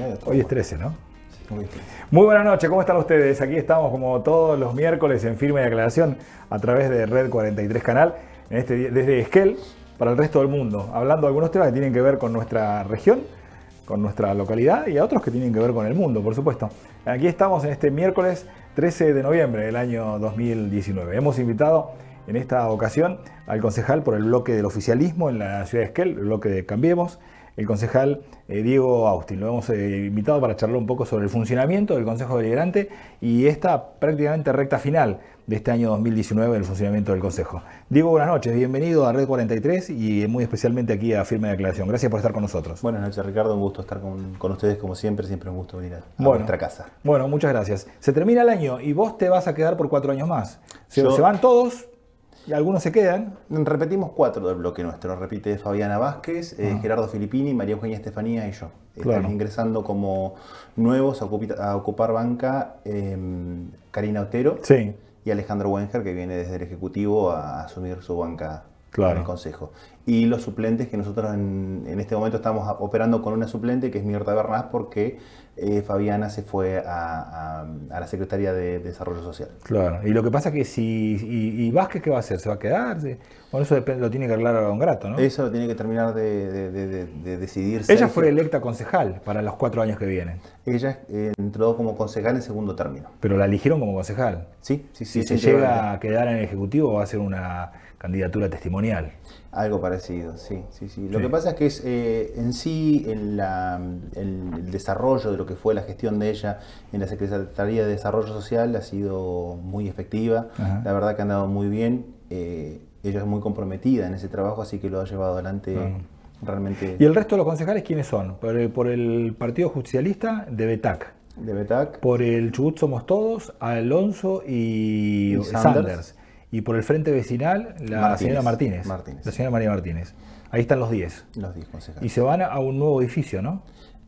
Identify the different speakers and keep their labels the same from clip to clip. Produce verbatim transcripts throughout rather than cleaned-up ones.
Speaker 1: nueve.
Speaker 2: Hoy es trece, ¿no?
Speaker 1: Sí, hoy es trece.
Speaker 2: Muy buenas noches, ¿cómo están ustedes? Aquí estamos como todos los miércoles en Firme y Aclaración a través de Red cuarenta y tres Canal, en este, desde Esquel para el resto del mundo, hablando de algunos temas que tienen que ver con nuestra región, con nuestra localidad y a otros que tienen que ver con el mundo, por supuesto. Aquí estamos en este miércoles trece de noviembre del año dos mil diecinueve. Hemos invitado en esta ocasión al concejal por el bloque del oficialismo en la ciudad de Esquel, el bloque de Cambiemos, el concejal eh, Diego Austin. Lo hemos eh, invitado para charlar un poco sobre el funcionamiento del Consejo Deliberante y esta prácticamente recta final de este año dos mil diecinueve del funcionamiento del Consejo. Diego, buenas noches, bienvenido a Red cuarenta y tres y muy especialmente aquí a Firme de Aclaración. Gracias por estar con nosotros.
Speaker 1: Buenas noches, Ricardo, un gusto estar con, con ustedes como siempre, siempre un gusto venir a, a
Speaker 2: bueno,
Speaker 1: nuestra casa.
Speaker 2: Bueno, muchas gracias. Se termina el año y vos te vas a quedar por cuatro años más. Se,
Speaker 1: Yo,
Speaker 2: se van todos y algunos se quedan.
Speaker 1: Repetimos cuatro del bloque nuestro. Repite Fabiana Vázquez, eh,
Speaker 2: ah.
Speaker 1: Gerardo Filippini, María Eugenia Estefanía y yo.
Speaker 2: Claro.
Speaker 1: Están ingresando como nuevos a, ocupi, a ocupar banca eh, Karina Otero.
Speaker 2: Sí.
Speaker 1: Y Alejandro Wenger, que viene desde el Ejecutivo a asumir su banca
Speaker 2: claro.
Speaker 1: en el Consejo. Y los suplentes que nosotros en, en este momento estamos operando con una suplente, que es Mirta Bernás, porque eh, Fabiana se fue a, a, a la Secretaría de Desarrollo Social.
Speaker 2: Claro, y lo que pasa es que si... ¿Y, y Vázquez qué va a hacer? ¿Se va a quedar? Bueno, eso depende, lo tiene que arreglar a Don Grato, ¿no?
Speaker 1: Eso lo tiene que terminar de, de, de, de, de decidir. Sergio.
Speaker 2: Ella fue electa concejal para los cuatro años que vienen.
Speaker 1: Ella eh, entró como concejal en segundo término.
Speaker 2: Pero la eligieron como concejal.
Speaker 1: Sí, sí,
Speaker 2: si
Speaker 1: sí.
Speaker 2: Se llega a quedar en el Ejecutivo, va a ser una candidatura testimonial.
Speaker 1: Algo parecido, sí, sí, sí. Lo
Speaker 2: sí.
Speaker 1: que pasa es que es eh, en sí en la, el, el desarrollo de lo que fue la gestión de ella en la Secretaría de Desarrollo Social ha sido muy efectiva. Ajá. La verdad que ha andado muy bien. Eh, ella es muy comprometida en ese trabajo, así que lo ha llevado adelante uh-huh. realmente.
Speaker 2: ¿Y el resto de los concejales quiénes son? Por el, por el Partido Justicialista de Betac.
Speaker 1: De Betac.
Speaker 2: Por el Chubut Somos Todos, Alonso y, y Sanders. Sanders. Y por el Frente Vecinal, la Martínez. señora Martínez,
Speaker 1: Martínez.
Speaker 2: La señora María Martínez. Ahí están los diez.
Speaker 1: Los diez concejales.
Speaker 2: Y se van a un nuevo edificio, ¿no?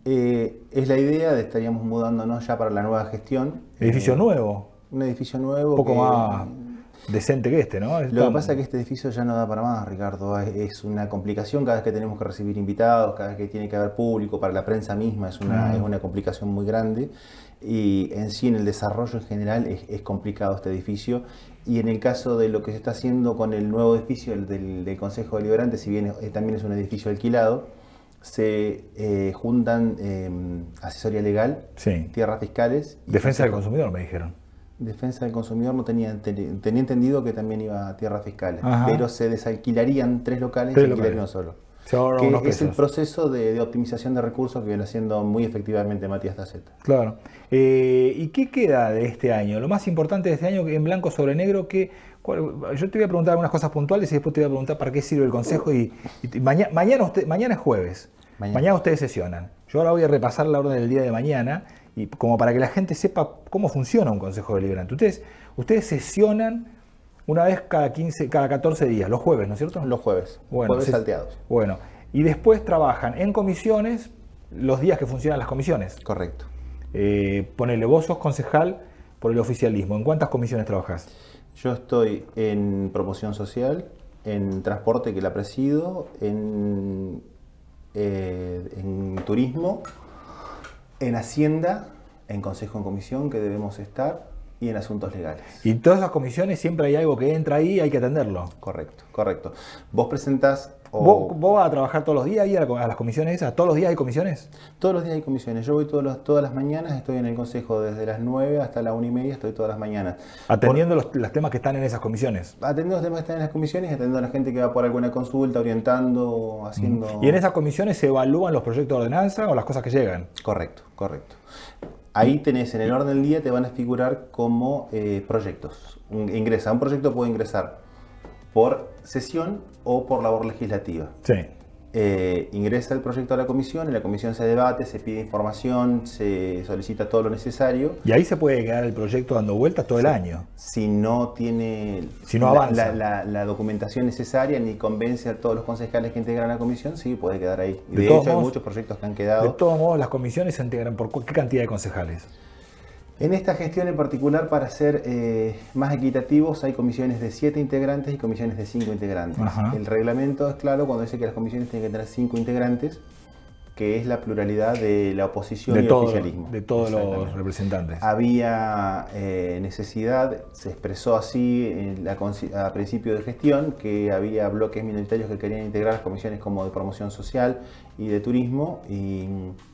Speaker 1: Eh, es la idea de estaríamos mudándonos ya para la nueva gestión.
Speaker 2: ¿Edificio
Speaker 1: eh,
Speaker 2: nuevo?
Speaker 1: Un edificio nuevo.
Speaker 2: Un poco
Speaker 1: que,
Speaker 2: más decente que este, ¿no?
Speaker 1: Lo Estamos... que pasa es que este edificio ya no da para más, Ricardo. Es una complicación cada vez que tenemos que recibir invitados, cada vez que tiene que haber público, para la prensa misma es una, ah. es una complicación muy grande. Y en sí, en el desarrollo en general, es, es complicado este edificio. Y en el caso de lo que se está haciendo con el nuevo edificio el del, del Consejo Deliberante, si bien es, también es un edificio alquilado, se eh, juntan eh, asesoría legal,
Speaker 2: sí.
Speaker 1: tierras fiscales.
Speaker 2: Defensa del consumidor, me dijeron.
Speaker 1: Defensa del consumidor no tenía, tenía entendido que también iba a tierras fiscales, Ajá. pero se desalquilarían tres locales
Speaker 2: tres
Speaker 1: y se alquilarían uno solo. Que es
Speaker 2: pesos.
Speaker 1: el proceso de, de optimización de recursos que viene haciendo muy efectivamente Matías Taceta.
Speaker 2: Claro. Eh, ¿Y qué queda de este año? Lo más importante de este año, en blanco sobre negro, que cuál, yo te voy a preguntar algunas cosas puntuales y después te voy a preguntar para qué sirve el Consejo. Y, y mañana, mañana, usted, mañana es jueves. Mañana. mañana ustedes sesionan. Yo ahora voy a repasar la orden del día de mañana, y como para que la gente sepa cómo funciona un Consejo Deliberante. Ustedes, ustedes sesionan una vez cada quince, cada catorce días, los jueves, ¿no es cierto?
Speaker 1: Los jueves,
Speaker 2: bueno,
Speaker 1: jueves
Speaker 2: se,
Speaker 1: salteados.
Speaker 2: Bueno, y después trabajan en comisiones los días que funcionan las comisiones.
Speaker 1: Correcto.
Speaker 2: Eh, ponele, vos sos concejal por el oficialismo. ¿En cuántas comisiones trabajás?
Speaker 1: Yo estoy en promoción social, en transporte, que la presido, en, eh, en turismo, en hacienda, en consejo en comisión, que debemos estar, y en asuntos legales.
Speaker 2: Y en todas las comisiones siempre hay algo que entra ahí y hay que atenderlo.
Speaker 1: Correcto, correcto. Vos presentás... O...
Speaker 2: ¿Vos, ¿Vos vas a trabajar todos los días ahí a las comisiones esas? ¿Todos los días hay comisiones?
Speaker 1: Todos los días hay comisiones. Yo voy todos los, todas las mañanas, estoy en el consejo desde las nueve hasta la una y media, estoy todas las mañanas.
Speaker 2: ¿Atendiendo por... los, los temas que están en esas comisiones?
Speaker 1: Atendiendo los temas que están en las comisiones, atendiendo a la gente que va por alguna consulta, orientando, haciendo...
Speaker 2: ¿Y en esas comisiones se evalúan los proyectos de ordenanza o las cosas que llegan?
Speaker 1: Correcto, correcto. Ahí tenés, en el orden del día te van a figurar como eh, proyectos. Ingresa, un proyecto puede ingresar por sesión o por labor legislativa.
Speaker 2: Sí.
Speaker 1: Eh, ingresa el proyecto a la comisión, en la comisión se debate, se pide información, se solicita todo lo necesario.
Speaker 2: Y ahí se puede quedar el proyecto dando vueltas todo sí. el año.
Speaker 1: Si no tiene
Speaker 2: si no avanza.
Speaker 1: La, la, la, la documentación necesaria ni convence a todos los concejales que integran la comisión, sí, puede quedar ahí. Y de, de hecho modos, hay muchos proyectos que han quedado.
Speaker 2: De todos modos, las comisiones se integran por qué cantidad de concejales.
Speaker 1: En esta gestión en particular, para ser eh, más equitativos, hay comisiones de siete integrantes y comisiones de cinco integrantes.
Speaker 2: Ajá.
Speaker 1: El reglamento es claro cuando dice que las comisiones tienen que tener cinco integrantes, que es la pluralidad de la oposición
Speaker 2: de
Speaker 1: y el
Speaker 2: todo,
Speaker 1: oficialismo.
Speaker 2: De todos los representantes.
Speaker 1: Había eh, necesidad, se expresó así en la, a principio de gestión, que había bloques minoritarios que querían integrar las comisiones como de promoción social y de turismo, y,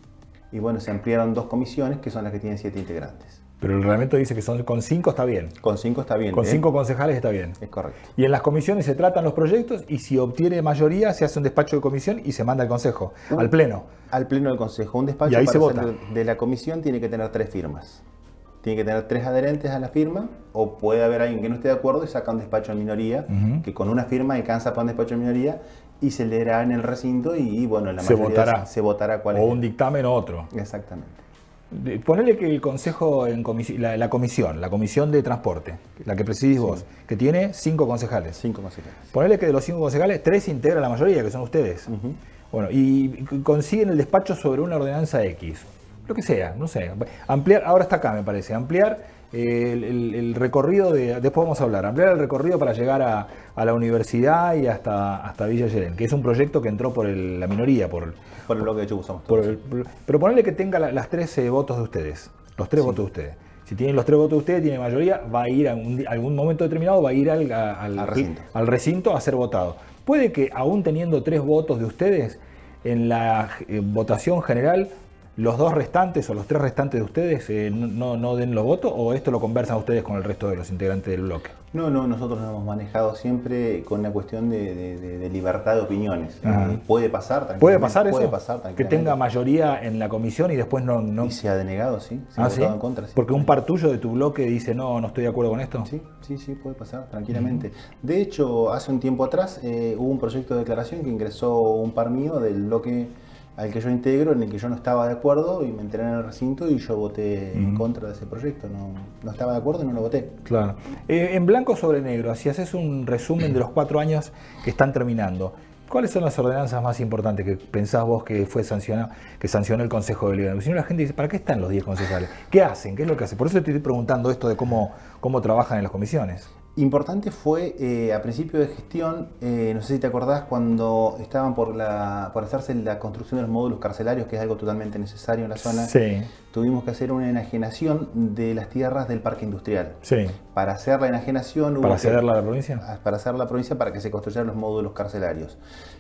Speaker 1: y bueno, se ampliaron dos comisiones que son las que tienen siete integrantes.
Speaker 2: Pero el reglamento dice que son, con cinco está bien.
Speaker 1: Con cinco está bien.
Speaker 2: Con
Speaker 1: ¿eh?
Speaker 2: cinco concejales está bien.
Speaker 1: Es correcto.
Speaker 2: Y en las comisiones se tratan los proyectos y si obtiene mayoría se hace un despacho de comisión y se manda al consejo, uh, al pleno.
Speaker 1: Al pleno del consejo. Un despacho
Speaker 2: y ahí
Speaker 1: para
Speaker 2: se vota.
Speaker 1: de la comisión tiene que tener tres firmas. Tiene que tener tres adherentes a la firma, o puede haber alguien que no esté de acuerdo y saca un despacho en minoría, uh-huh. que con una firma alcanza para un despacho en minoría y se leerá en el recinto y bueno, la
Speaker 2: se
Speaker 1: mayoría
Speaker 2: votará.
Speaker 1: se votará cuál
Speaker 2: o
Speaker 1: es.
Speaker 2: un dictamen o otro.
Speaker 1: Exactamente.
Speaker 2: Ponele que el consejo, en comisi la, la comisión, la comisión de transporte, la que presidís sí. vos, que tiene cinco concejales.
Speaker 1: Cinco concejales.
Speaker 2: Ponele que de los cinco concejales, tres integran la mayoría, que son ustedes. Uh-huh. Bueno, y consiguen el despacho sobre una ordenanza X. Lo que sea, no sé. Ampliar, ahora está acá me parece, ampliar el, el, el recorrido de, después vamos a hablar, ampliar el recorrido para llegar a, a la universidad y hasta, hasta Villa Allende, que es un proyecto que entró por el, la minoría, por,
Speaker 1: por el bloque de Chubut.
Speaker 2: Pero ponerle que tenga la, las tres eh, votos de ustedes, los tres sí. votos de ustedes. Si tienen los tres votos de ustedes, tiene mayoría, va a ir a un, algún momento determinado, va a ir al, al,
Speaker 1: al, recinto.
Speaker 2: al recinto a ser votado. Puede que aún teniendo tres votos de ustedes, en la eh, votación general, los dos restantes o los tres restantes de ustedes eh, no, no den los votos, o esto lo conversan ustedes con el resto de los integrantes del bloque.
Speaker 1: No, no, nosotros nos hemos manejado siempre con una cuestión de, de, de, de libertad de opiniones. Eh, puede pasar tranquilamente.
Speaker 2: ¿Puede pasar eso?
Speaker 1: Puede pasar
Speaker 2: que tenga mayoría en la comisión y después no... no...
Speaker 1: Y se ha denegado, sí. Se
Speaker 2: ¿Ah,
Speaker 1: ha votado
Speaker 2: sí?
Speaker 1: en contra. Sí.
Speaker 2: Porque un par tuyo de tu bloque dice, no, no estoy de acuerdo con esto.
Speaker 1: Sí, sí, sí, puede pasar tranquilamente. Uh-huh. De hecho, hace un tiempo atrás eh, hubo un proyecto de declaración que ingresó un par mío del bloque al que yo integro, en el que yo no estaba de acuerdo y me enteré en el recinto y yo voté uh-huh. en contra de ese proyecto. No, no estaba de acuerdo y no lo voté.
Speaker 2: Claro. Eh, en blanco sobre negro, si haces un resumen de los cuatro años que están terminando, ¿cuáles son las ordenanzas más importantes que pensás vos que fue sancionado, que sancionó el Consejo Deliberante? Si no, la gente dice, ¿para qué están los diez concejales? ¿Qué hacen? ¿Qué es lo que hacen? Por eso te estoy preguntando esto de cómo, cómo trabajan en las comisiones.
Speaker 1: Importante fue eh, a principio de gestión, eh, no sé si te acordás, cuando estaban por, la, por hacerse la construcción de los módulos carcelarios, que es algo totalmente necesario en la zona,
Speaker 2: sí.
Speaker 1: tuvimos que hacer una enajenación de las tierras del parque industrial.
Speaker 2: Sí.
Speaker 1: Para hacer la enajenación...
Speaker 2: ¿Para cederla
Speaker 1: que,
Speaker 2: a la provincia?
Speaker 1: Para hacer la provincia para que se construyeran los módulos carcelarios.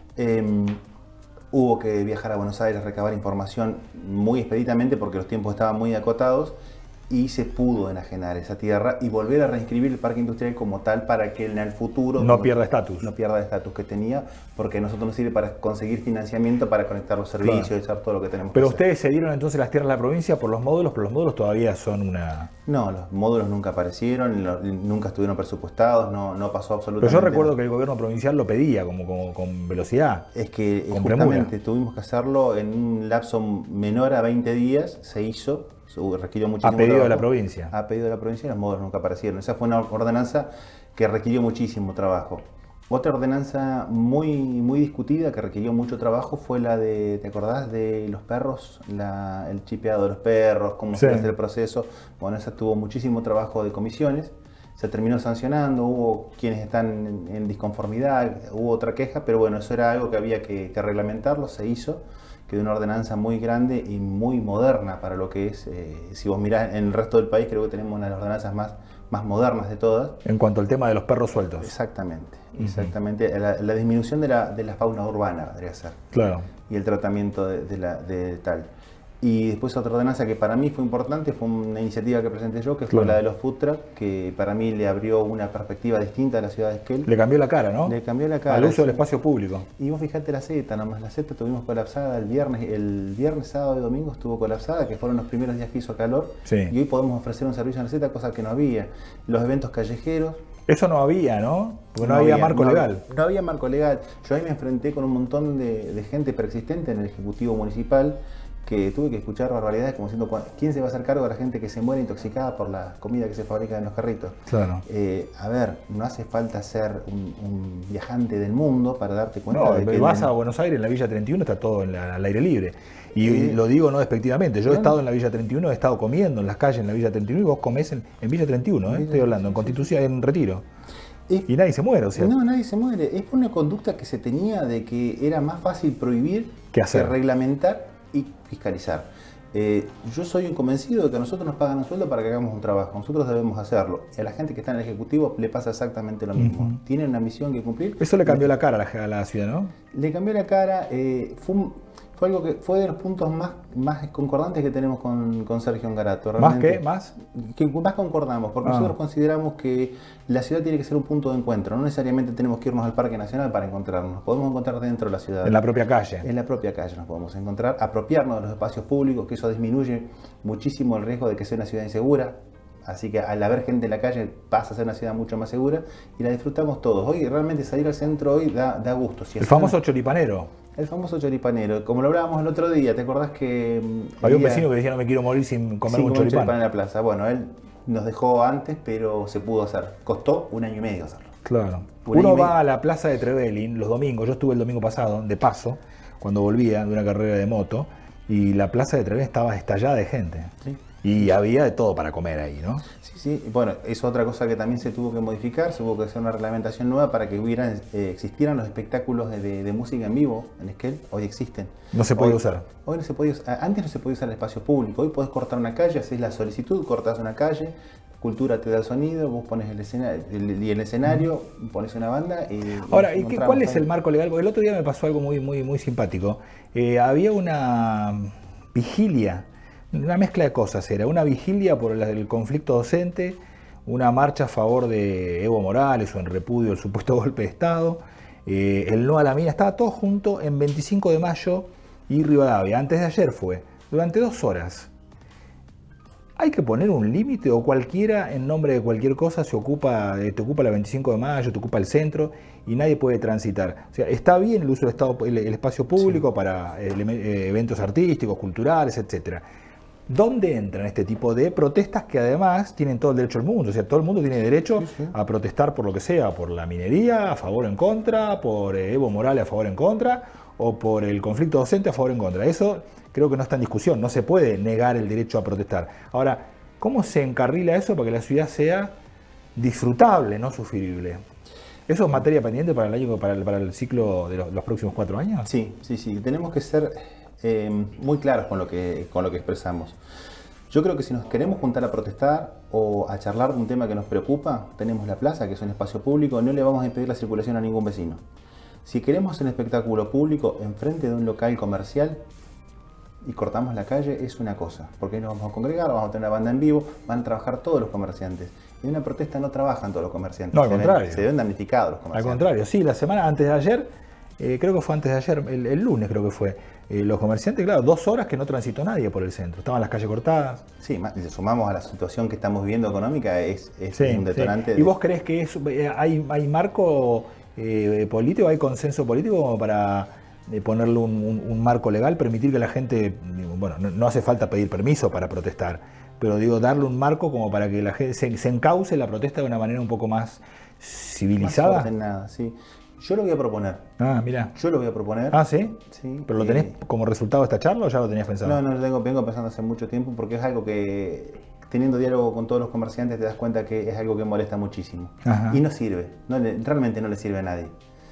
Speaker 1: Eh, hubo que viajar a Buenos Aires, recabar información muy expeditamente porque los tiempos estaban muy acotados, y se pudo enajenar esa tierra y volver a reinscribir el parque industrial como tal para que en el futuro
Speaker 2: no pierda estatus.
Speaker 1: No pierda el estatus que tenía, porque a nosotros nos sirve para conseguir financiamiento para conectar los servicios, claro. y hacer todo lo que tenemos
Speaker 2: pero
Speaker 1: que hacer.
Speaker 2: Pero ustedes cedieron entonces las tierras a la provincia por los módulos, pero los módulos todavía son una...
Speaker 1: No, los módulos nunca aparecieron, los, nunca estuvieron presupuestados, no, no pasó absolutamente
Speaker 2: Pero yo recuerdo
Speaker 1: nada.
Speaker 2: que el gobierno provincial lo pedía como, como con velocidad.
Speaker 1: Es que
Speaker 2: con
Speaker 1: justamente
Speaker 2: premura.
Speaker 1: Tuvimos que hacerlo en un lapso menor a veinte días, se hizo. Requirió muchísimo
Speaker 2: a pedido
Speaker 1: trabajo.
Speaker 2: de la provincia.
Speaker 1: A pedido de la provincia y los módulos nunca aparecieron. Esa fue una ordenanza que requirió muchísimo trabajo. Otra ordenanza muy, muy discutida que requirió mucho trabajo fue la de, ¿te acordás? De los perros, la, el chipeado de los perros, cómo se hace el proceso. Bueno, esa tuvo muchísimo trabajo de comisiones. Se terminó sancionando, hubo quienes están en, en disconformidad, hubo otra queja, pero bueno, eso era algo que había que, que reglamentarlo, se hizo. Quedó una ordenanza muy grande y muy moderna para lo que es, eh, si vos mirás en el resto del país, creo que tenemos una de las ordenanzas más, más modernas de todas.
Speaker 2: En cuanto al tema de los perros sueltos.
Speaker 1: Exactamente, uh-huh. exactamente. La, la disminución de la, de la fauna urbana, podría ser.
Speaker 2: Claro.
Speaker 1: Y el tratamiento de, de, la, de tal. Y después otra ordenanza que para mí fue importante, fue una iniciativa que presenté yo, que fue claro. la de los food truck, que para mí le abrió una perspectiva distinta a la ciudad de Esquel.
Speaker 2: Le cambió la cara, ¿no?
Speaker 1: Le cambió la cara.
Speaker 2: Al uso del espacio público.
Speaker 1: Y vos fijate la Z, nomás la Z tuvimos colapsada el viernes, el viernes, sábado y domingo estuvo colapsada, que fueron los primeros días que hizo calor.
Speaker 2: Sí.
Speaker 1: Y hoy podemos ofrecer un servicio en la Z, cosa que no había. Los eventos callejeros.
Speaker 2: Eso no había, ¿no? Porque no, no había, había marco
Speaker 1: no
Speaker 2: legal.
Speaker 1: Había, no había marco legal. Yo ahí me enfrenté con un montón de, de gente preexistente en el Ejecutivo Municipal, que tuve que escuchar barbaridades como diciendo quién se va a hacer cargo de la gente que se muere intoxicada por la comida que se fabrica en los carritos.
Speaker 2: Claro.
Speaker 1: Eh, a ver, no hace falta ser un, un viajante del mundo para darte cuenta
Speaker 2: no,
Speaker 1: de que...
Speaker 2: vas
Speaker 1: el...
Speaker 2: a Buenos Aires, en la Villa treinta y uno está todo en la, al aire libre. Y eh, lo digo no despectivamente, yo he estado en la Villa treinta y uno, he estado comiendo en las calles en la Villa treinta y uno y vos comés en, en Villa treinta y uno, ¿eh? Estoy hablando, en Constitución, en Retiro. Es, y nadie se muere, o sea.
Speaker 1: No, nadie se muere. Es por una conducta que se tenía de que era más fácil prohibir
Speaker 2: que, hacer?
Speaker 1: que reglamentar y fiscalizar. Eh, yo soy un convencido de que a nosotros nos pagan un sueldo para que hagamos un trabajo, nosotros debemos hacerlo. A la gente que está en el Ejecutivo le pasa exactamente lo mismo. Uh-huh. Tienen una misión que cumplir.
Speaker 2: Eso le cambió la cara a la, a la ciudad, ¿no?
Speaker 1: Le cambió la cara, eh, fue, un, fue algo que fue de los puntos más, más concordantes que tenemos con, con Sergio Ngarato.
Speaker 2: ¿Más qué? ¿Más?
Speaker 1: Que más concordamos, porque ah. nosotros consideramos que la ciudad tiene que ser un punto de encuentro, no necesariamente tenemos que irnos al Parque Nacional para encontrarnos, podemos encontrar dentro de la ciudad.
Speaker 2: En la propia calle.
Speaker 1: En la propia calle nos podemos encontrar, apropiarnos de los espacios públicos, que eso disminuye muchísimo el riesgo de que sea una ciudad insegura. Así que al haber gente en la calle pasa a ser una ciudad mucho más segura y la disfrutamos todos. Hoy realmente salir al centro hoy da, da gusto. Si
Speaker 2: el famoso choripanero.
Speaker 1: El famoso choripanero. Como lo hablábamos el otro día, ¿te acordás que...
Speaker 2: Había un vecino que decía no me quiero morir sin comer
Speaker 1: sin
Speaker 2: un choripán.
Speaker 1: choripán en la plaza. Bueno, él nos dejó antes, pero se pudo hacer. Costó un año y medio hacerlo.
Speaker 2: Claro. Un Uno va a la plaza de Trevelin los domingos. Yo estuve el domingo pasado, de paso, cuando volvía de una carrera de moto, y la plaza de Trevelin estaba estallada de gente. Sí. Y había de todo para comer ahí, ¿no?
Speaker 1: Sí, sí. Bueno, es otra cosa que también se tuvo que modificar, se tuvo que hacer una reglamentación nueva para que hubieran, eh, existieran los espectáculos de, de, de música en vivo en Esquel. Hoy existen.
Speaker 2: No se puede
Speaker 1: hoy,
Speaker 2: usar.
Speaker 1: Hoy no se puede usar. Antes no se podía usar el espacio público. Hoy podés cortar una calle, haces la solicitud, cortás una calle, Cultura te da el sonido, vos pones el escenario, el, y el escenario, uh-huh. pones una banda y...
Speaker 2: Ahora, ¿y qué, ¿cuál es el marco legal? Porque el otro día me pasó algo muy, muy, muy simpático. Eh, había una vigilia. Una mezcla de cosas era, una vigilia por el, el conflicto docente, una marcha a favor de Evo Morales o en repudio del supuesto golpe de Estado, eh, el no a la mina, estaba todo junto en veinticinco de mayo y Rivadavia, antes de ayer fue, durante dos horas. ¿Hay que poner un límite o cualquiera en nombre de cualquier cosa se ocupa, te ocupa la veinticinco de mayo, te ocupa el centro y nadie puede transitar? O sea, está bien el uso del estado, el, el espacio público sí. para el, eventos artísticos, culturales, etcétera. ¿Dónde entran este tipo de protestas que además tienen todo el derecho del mundo? O sea, todo el mundo tiene derecho sí, sí. a protestar por lo que sea, por la minería a favor o en contra, por Evo Morales a favor o en contra, o por el conflicto docente a favor o en contra. Eso creo que no está en discusión, no se puede negar el derecho a protestar. Ahora, ¿cómo se encarrila eso para que la ciudad sea disfrutable, no sufrible? ¿Eso es materia pendiente para el año, para el, para el ciclo de los, los próximos cuatro años?
Speaker 1: Sí, sí, sí. Tenemos que ser eh, muy claros con lo que, con lo que expresamos. Yo creo que si nos queremos juntar a protestar o a charlar de un tema que nos preocupa, tenemos la plaza, que es un espacio público, no le vamos a impedir la circulación a ningún vecino. Si queremos un espectáculo público enfrente de un local comercial y cortamos la calle, es una cosa, porque ahí nos vamos a congregar, vamos a tener una banda en vivo, van a trabajar todos los comerciantes. En una protesta no trabajan todos los comerciantes.
Speaker 2: No, al
Speaker 1: se
Speaker 2: contrario.
Speaker 1: Ven, se ven damnificados los comerciantes.
Speaker 2: Al contrario, sí, la semana antes de ayer, eh, creo que fue antes de ayer, el, el lunes creo que fue, eh, los comerciantes, claro, dos horas que no transitó nadie por el centro, estaban las calles cortadas.
Speaker 1: Sí, más, si sumamos a la situación que estamos viviendo económica, es, es
Speaker 2: sí,
Speaker 1: un detonante.
Speaker 2: Sí.
Speaker 1: De...
Speaker 2: ¿Y vos crees que es, hay, hay marco eh, político, hay consenso político como para eh, ponerle un, un, un marco legal, permitir que la gente, bueno, no, no hace falta pedir permiso para protestar, pero digo, darle un marco como para que la gente se, se encauce la protesta de una manera un poco más civilizada?
Speaker 1: Más ordenada, sí. Yo lo voy a proponer.
Speaker 2: Ah, mira.
Speaker 1: Yo lo voy a proponer.
Speaker 2: Ah, ¿sí?
Speaker 1: Sí.
Speaker 2: ¿Pero lo tenés como resultado de esta charla o ya lo tenías pensado?
Speaker 1: No, no lo tengo, vengo pensando hace mucho tiempo porque es algo que, teniendo diálogo con todos los comerciantes, te das cuenta que es algo que molesta muchísimo. Ajá. Y no sirve. No le, realmente no le sirve a nadie.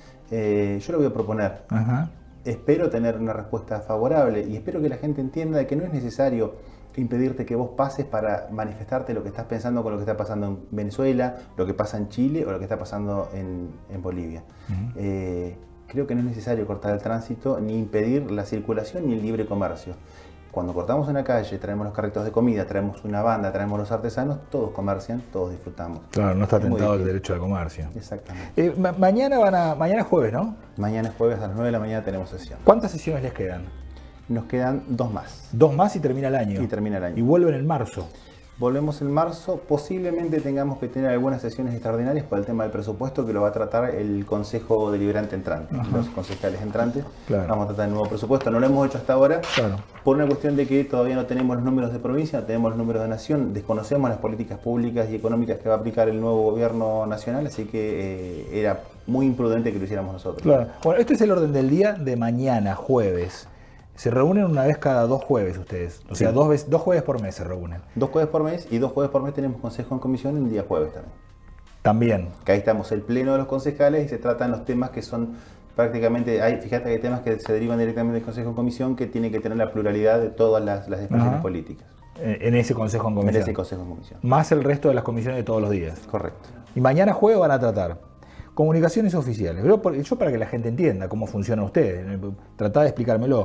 Speaker 1: Eh, yo lo voy a proponer. Ajá. Espero tener una respuesta favorable y espero que la gente entienda que no es necesario impedirte que vos pases para manifestarte lo que estás pensando con lo que está pasando en Venezuela, lo que pasa en Chile o lo que está pasando en, en Bolivia. Uh-huh. eh, creo que no es necesario cortar el tránsito, ni impedir la circulación ni el libre comercio. Cuando cortamos una calle, traemos los carritos de comida, traemos una banda, traemos los artesanos, todos comercian, todos disfrutamos.
Speaker 2: Claro, no está atentado el derecho al comercio.
Speaker 1: Exactamente.
Speaker 2: Eh, ma mañana van a, mañana es jueves, ¿no?
Speaker 1: Mañana es jueves a las nueve de la mañana tenemos sesión.
Speaker 2: ¿Cuántas sesiones les quedan?
Speaker 1: Nos quedan dos más.
Speaker 2: Dos más y termina el año.
Speaker 1: Y termina el año.
Speaker 2: Y vuelven en marzo.
Speaker 1: Volvemos en marzo. Posiblemente tengamos que tener algunas sesiones extraordinarias para el tema del presupuesto que lo va a tratar el Consejo Deliberante entrante. Ajá. Los concejales entrantes. Claro. Vamos a tratar el nuevo presupuesto. No lo hemos hecho hasta ahora. Claro. Por una cuestión de que todavía no tenemos los números de provincia, no tenemos los números de nación, desconocemos las políticas públicas y económicas que va a aplicar el nuevo gobierno nacional, así que eh, era muy imprudente que lo hiciéramos nosotros.
Speaker 2: Claro. Bueno, este es el orden del día de mañana, jueves. Se reúnen una vez cada dos jueves ustedes, o sea, sí. dos, veces, dos jueves por mes se reúnen.
Speaker 1: Dos jueves por mes y dos jueves por mes tenemos consejo en comisión el día jueves también.
Speaker 2: También.
Speaker 1: Que ahí estamos el pleno de los concejales y se tratan los temas que son Prácticamente, hay, fíjate que hay temas que se derivan directamente del Consejo en Comisión que tienen que tener la pluralidad de todas las, las expresiones
Speaker 2: Ajá.
Speaker 1: políticas.
Speaker 2: En ese Consejo en Comisión.
Speaker 1: En ese Consejo en Comisión.
Speaker 2: Más el resto de las comisiones de todos los días.
Speaker 1: Correcto.
Speaker 2: Y mañana jueves van a tratar comunicaciones oficiales. Yo, yo para que la gente entienda cómo funcionan ustedes, tratá de explicármelo.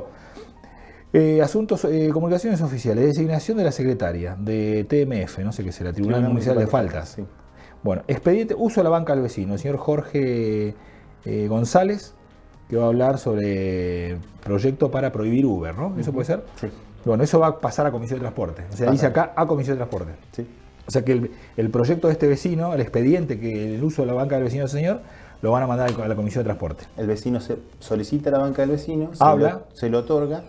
Speaker 2: Eh, asuntos, eh, comunicaciones oficiales, designación de la secretaria de T M F, no sé qué será, Tribunal, Tribunal Municipal de Faltas. Sí. Bueno, expediente, uso de la banca del vecino, el señor Jorge eh, González, que va a hablar sobre proyecto para prohibir Uber, ¿no? ¿Eso puede ser?
Speaker 1: Sí.
Speaker 2: Bueno, eso va a pasar a Comisión de Transporte. O sea, Pasa. dice acá a Comisión de Transporte.
Speaker 1: Sí.
Speaker 2: O sea que el, el proyecto de este vecino, el expediente, que el uso de la banca del vecino del señor, lo van a mandar a la Comisión de Transporte.
Speaker 1: El vecino se solicita la banca del vecino,
Speaker 2: habla,
Speaker 1: se lo, se lo otorga,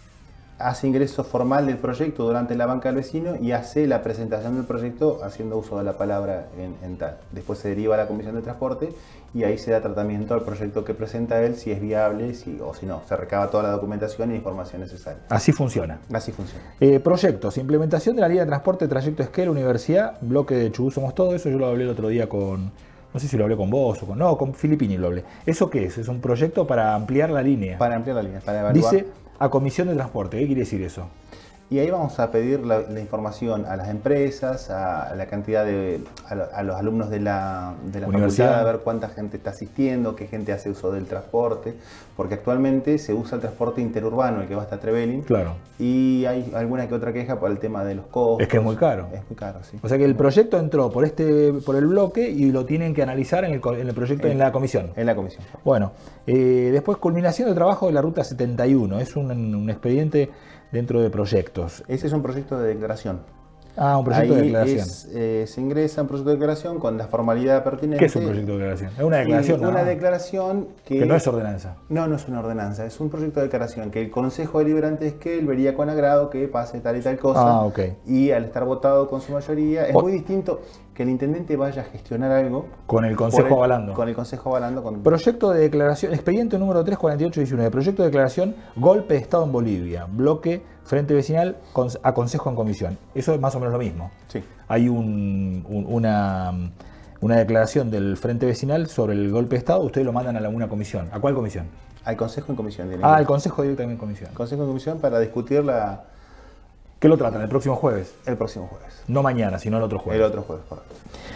Speaker 1: hace ingreso formal del proyecto durante la banca del vecino y hace la presentación del proyecto haciendo uso de la palabra en, en tal. Después se deriva a la Comisión de Transporte y ahí se da tratamiento al proyecto que presenta él, si es viable si, o si no. Se recaba toda la documentación e información necesaria.
Speaker 2: Así funciona.
Speaker 1: Así funciona.
Speaker 2: Eh, proyectos, implementación de la línea de transporte, trayecto Esquel, Universidad, bloque de Chubut Somos Todo. Eso yo lo hablé el otro día con, no sé si lo hablé con vos o con, no, con Filippini lo hablé. ¿Eso qué es? Es un proyecto para ampliar la línea.
Speaker 1: Para ampliar la línea, para evaluar.
Speaker 2: Dice a Comisión de Transporte. ¿Qué quiere decir eso?
Speaker 1: Y ahí vamos a pedir la, la información a las empresas, a la cantidad de, a, a los alumnos de la, de la facultad, a ver cuánta gente está asistiendo, qué gente hace uso del transporte, porque actualmente se usa el transporte interurbano, el que va hasta Trevelin.
Speaker 2: Claro.
Speaker 1: Y hay alguna que otra queja por el tema de los costos.
Speaker 2: Es que es muy caro.
Speaker 1: Es muy caro, sí.
Speaker 2: O sea que el proyecto entró por este, por el bloque y lo tienen que analizar en el, en el proyecto, en, en la comisión.
Speaker 1: En la comisión.
Speaker 2: Bueno, eh, después culminación del trabajo de la ruta setenta y uno. Es un, un expediente dentro de proyectos.
Speaker 1: Ese es un proyecto de declaración.
Speaker 2: Ah, un proyecto
Speaker 1: Ahí
Speaker 2: de declaración.
Speaker 1: Es, eh, se ingresa un proyecto de declaración con la formalidad pertinente.
Speaker 2: ¿Qué es un proyecto de declaración? Es una declaración,
Speaker 1: Una
Speaker 2: no.
Speaker 1: declaración que...
Speaker 2: Que no es ordenanza.
Speaker 1: No, no es una ordenanza, es un proyecto de declaración que el Consejo Deliberante es que él vería con agrado que pase tal y tal cosa.
Speaker 2: Ah, ok.
Speaker 1: Y al estar votado con su mayoría, es
Speaker 2: o...
Speaker 1: muy distinto que el intendente vaya a gestionar algo.
Speaker 2: Con el Consejo
Speaker 1: el,
Speaker 2: avalando.
Speaker 1: Con el Consejo avalando. Con...
Speaker 2: Proyecto de declaración, expediente número tres cuatro ocho uno nueve, proyecto de declaración, golpe de Estado en Bolivia, bloque, Frente Vecinal, a Consejo en Comisión. Eso es más o menos lo mismo.
Speaker 1: Sí.
Speaker 2: Hay un, un, una, una declaración del Frente Vecinal sobre el golpe de Estado, ustedes lo mandan a alguna comisión. ¿A cuál comisión?
Speaker 1: Al Consejo en Comisión.
Speaker 2: Ah, al Consejo directamente en Comisión.
Speaker 1: Consejo en Comisión para discutir la...
Speaker 2: ¿Qué lo tratan? ¿El próximo jueves?
Speaker 1: El próximo jueves.
Speaker 2: No mañana, sino el otro jueves.
Speaker 1: El otro jueves, correcto.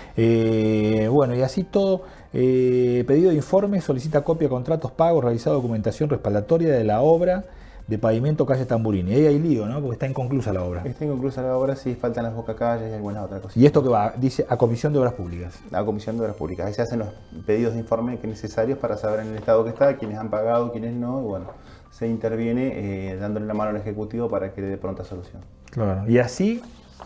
Speaker 2: Eh, bueno, y así todo, eh, pedido de informe, solicita copia de contratos pagos, realizado documentación respaldatoria de la obra de pavimento calle Tamburini. Ahí hay lío, ¿no? Porque está inconclusa la obra.
Speaker 1: Está inconclusa la obra, sí, faltan las bocacalles y algunas otras cosas.
Speaker 2: ¿Y esto que va? Dice a Comisión de Obras Públicas.
Speaker 1: A Comisión de Obras Públicas. Ahí se hacen los pedidos de informe que necesarios para saber en el estado que está, quiénes han pagado, quiénes no, y bueno, se interviene eh, dándole la mano al Ejecutivo para que le dé pronta solución.
Speaker 2: Claro. Y así,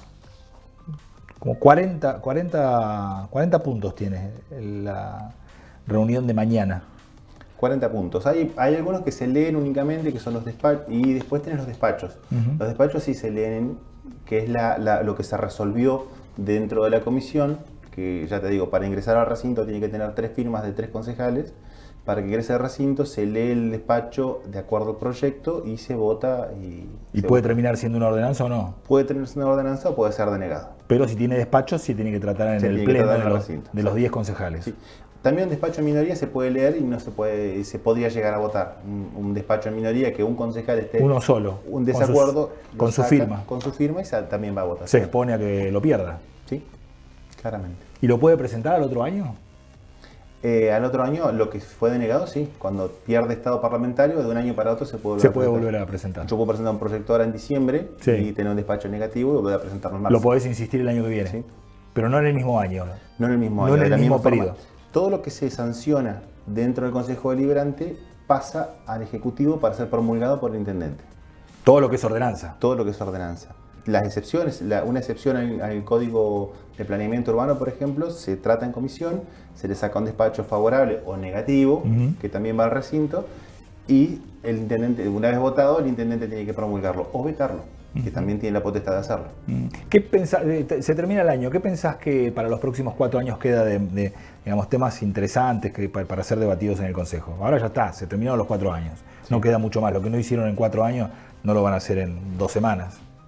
Speaker 2: como cuarenta, cuarenta, cuarenta puntos tiene la reunión de mañana.
Speaker 1: cuarenta puntos. Hay, hay algunos que se leen únicamente, que son los despachos, y después tenés los despachos. Uh-huh. Los despachos sí se leen, que es la, la, lo que se resolvió dentro de la comisión, que ya te digo, para ingresar al recinto tiene que tener tres firmas de tres concejales. Para que ingrese al recinto se lee el despacho de acuerdo al proyecto y se vota. ¿Y,
Speaker 2: ¿Y
Speaker 1: se
Speaker 2: puede
Speaker 1: vota.
Speaker 2: terminar siendo una ordenanza o no?
Speaker 1: Puede tener una ordenanza o puede ser denegado.
Speaker 2: Pero si tiene despacho, sí tiene que tratar en se el pleno de, los, de los diez concejales.
Speaker 1: Sí. También un despacho en minoría se puede leer y no se puede, se podría llegar a votar. Un, un despacho en minoría que un concejal esté...
Speaker 2: Uno solo.
Speaker 1: Un desacuerdo.
Speaker 2: Con, su, con
Speaker 1: saca,
Speaker 2: su firma.
Speaker 1: Con su firma y también va a votar.
Speaker 2: Se expone a que lo pierda.
Speaker 1: Sí, claramente.
Speaker 2: ¿Y lo puede presentar al otro año?
Speaker 1: Eh, al otro año, lo que fue denegado, sí. Cuando pierde estado parlamentario, de un año para otro se puede volver,
Speaker 2: se
Speaker 1: a,
Speaker 2: puede
Speaker 1: presentar.
Speaker 2: volver a presentar.
Speaker 1: Yo puedo presentar un proyecto ahora en diciembre sí. y tener un despacho negativo y volver a presentarlo en marzo.
Speaker 2: Lo podés insistir el año que viene.
Speaker 1: Sí.
Speaker 2: Pero no en el mismo año.
Speaker 1: No en el mismo
Speaker 2: no
Speaker 1: año.
Speaker 2: en el mismo periodo.
Speaker 1: Forma. Todo lo que se sanciona dentro del Consejo Deliberante pasa al Ejecutivo para ser promulgado por el Intendente.
Speaker 2: Todo lo que es ordenanza.
Speaker 1: Todo lo que es ordenanza. Las excepciones, la, una excepción al, al Código de Planeamiento Urbano, por ejemplo, se trata en comisión, se le saca un despacho favorable o negativo, uh-huh. que también va al recinto, y el intendente, una vez votado, el intendente tiene que promulgarlo o vetarlo, uh-huh. que también tiene la potestad de hacerlo.
Speaker 2: Uh-huh. ¿Qué pensás, se termina el año, ¿qué pensás que para los próximos cuatro años queda de, de digamos, temas interesantes que, para, para ser debatidos en el Consejo? Ahora ya está, se terminaron los cuatro años, sí. no queda mucho más, lo que no hicieron en cuatro años no lo van a hacer en dos semanas.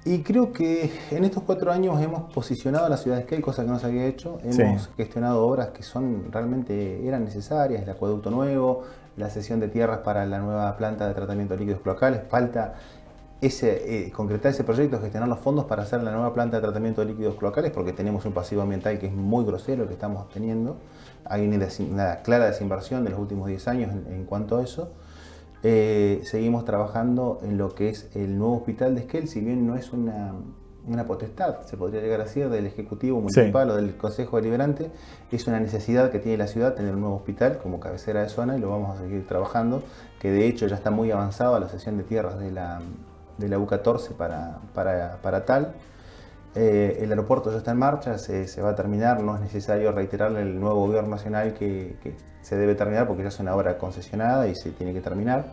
Speaker 1: Y creo que en estos cuatro años hemos posicionado a la ciudad de Esquel, cosa que no se había hecho. Hemos sí. gestionado obras que son realmente eran necesarias, el acueducto nuevo, la cesión de tierras para la nueva planta de tratamiento de líquidos cloacales. Falta ese, eh, concretar ese proyecto, gestionar los fondos para hacer la nueva planta de tratamiento de líquidos cloacales, porque tenemos un pasivo ambiental que es muy grosero el que estamos teniendo. Hay una, una clara desinversión de los últimos diez años en, en cuanto a eso. Eh, seguimos trabajando en lo que es el nuevo hospital de Esquel, si bien no es una, una potestad, se podría llegar a decir, del Ejecutivo Municipal sí. o del Consejo Deliberante, es una necesidad que tiene la ciudad tener un nuevo hospital como cabecera de zona y lo vamos a seguir trabajando, que de hecho ya está muy avanzado la cesión de tierras de la, de la U catorce para, para, para tal. Eh, el aeropuerto ya está en marcha, se, se va a terminar, no es necesario reiterarle al nuevo gobierno nacional que, que se debe terminar porque ya es una obra concesionada y se tiene que terminar.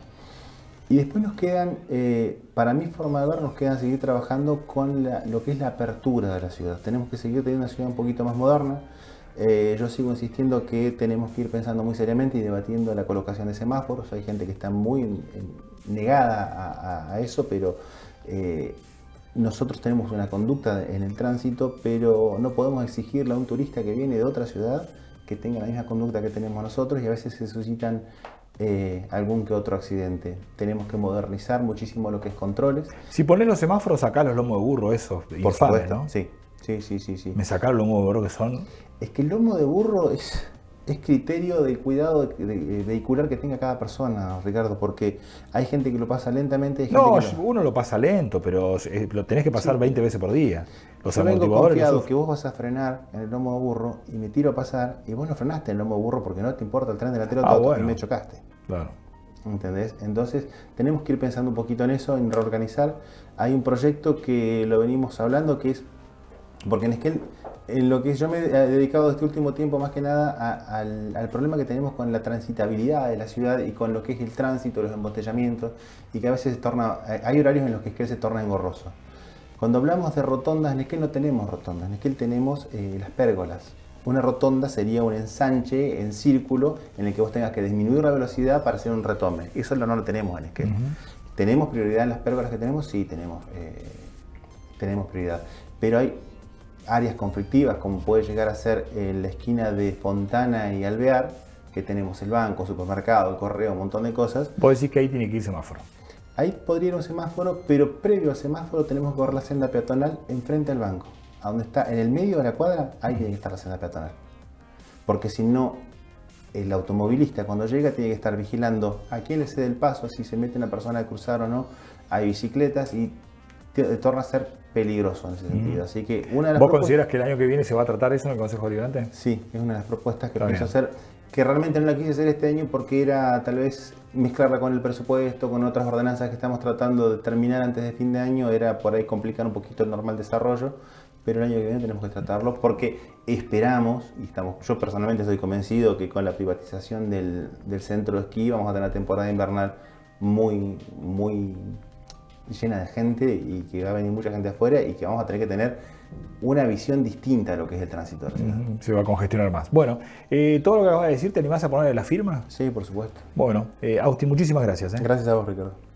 Speaker 1: Y después nos quedan, eh, para mi forma de ver, nos quedan seguir trabajando con la, lo que es la apertura de la ciudad. Tenemos que seguir teniendo una ciudad un poquito más moderna. Eh, yo sigo insistiendo que tenemos que ir pensando muy seriamente y debatiendo la colocación de semáforos. Hay gente que está muy en, en, negada a, a, a eso, pero eh, nosotros tenemos una conducta en el tránsito, pero no podemos exigirle a un turista que viene de otra ciudad que tenga la misma conducta que tenemos nosotros y a veces se suscitan eh, algún que otro accidente. Tenemos que modernizar muchísimo lo que es controles.
Speaker 2: Si pones los semáforos acá, los lomos de burro, esos,
Speaker 1: por
Speaker 2: infames,
Speaker 1: supuesto,
Speaker 2: ¿no?
Speaker 1: Sí, sí, sí, sí, sí.
Speaker 2: Me sacaron los lomos de burro que son...
Speaker 1: Es que el lomo de burro es... Es criterio del cuidado de, de, de vehicular que tenga cada persona, Ricardo, porque hay gente que lo pasa lentamente. Hay gente
Speaker 2: no,
Speaker 1: que lo...
Speaker 2: uno lo pasa lento, pero eh, lo tenés que pasar sí. veinte veces por día. Los
Speaker 1: Yo vengo confiado que vos vas a frenar en el lomo de burro y me tiro a pasar y vos no frenaste en el lomo de burro porque no te importa el tren delantero
Speaker 2: ah, bueno.
Speaker 1: y me chocaste.
Speaker 2: Claro.
Speaker 1: ¿Entendés? Entonces tenemos que ir pensando un poquito en eso, en reorganizar. Hay un proyecto que lo venimos hablando que es, porque en Esquel, en lo que yo me he dedicado este último tiempo más que nada a, al, al problema que tenemos con la transitabilidad de la ciudad y con lo que es el tránsito, los embotellamientos, y que a veces se torna, hay horarios en los que Esquel se torna engorroso. Cuando hablamos de rotondas, en Esquel no tenemos rotondas, en Esquel tenemos eh, las pérgolas. Una rotonda sería un ensanche en círculo en el que vos tengas que disminuir la velocidad para hacer un retome. Eso no lo tenemos en Esquel. Uh-huh. ¿Tenemos prioridad en las pérgolas que tenemos? Sí, tenemos, eh, tenemos prioridad. Pero hay áreas conflictivas, como puede llegar a ser en la esquina de Fontana y Alvear, que tenemos el banco, supermercado, el correo, un montón de cosas.
Speaker 2: Puedo decir que ahí tiene que ir semáforo.
Speaker 1: Ahí podría ir un semáforo, pero previo al semáforo tenemos que correr la senda peatonal enfrente al banco. A donde está, en el medio de la cuadra, ahí tiene que estar la senda peatonal. Porque si no, el automovilista cuando llega tiene que estar vigilando a quién le cede el paso, si se mete una persona a cruzar o no. Hay bicicletas y torna a ser peligroso en ese sentido. Mm. Así que una de las
Speaker 2: ¿Vos consideras que el año que viene se va a tratar eso en el Consejo Deliberante?
Speaker 1: Sí, es una de las propuestas que pienso hacer, que realmente no la quise hacer este año porque era tal vez mezclarla con el presupuesto, con otras ordenanzas que estamos tratando de terminar antes de fin de año, era por ahí complicar un poquito el normal desarrollo, pero el año que viene tenemos que tratarlo porque esperamos, y estamos, yo personalmente estoy convencido que con la privatización del, del centro de esquí vamos a tener una temporada invernal muy, muy llena de gente y que va a venir mucha gente afuera y que vamos a tener que tener una visión distinta a lo que es el tránsito de la ciudad.
Speaker 2: Se va a congestionar más. Bueno, eh, todo lo que vas a decir, ¿te animás a ponerle la firma?
Speaker 1: Sí, por supuesto.
Speaker 2: Bueno, eh, Austin, muchísimas gracias. ¿eh?
Speaker 1: Gracias a vos, Ricardo.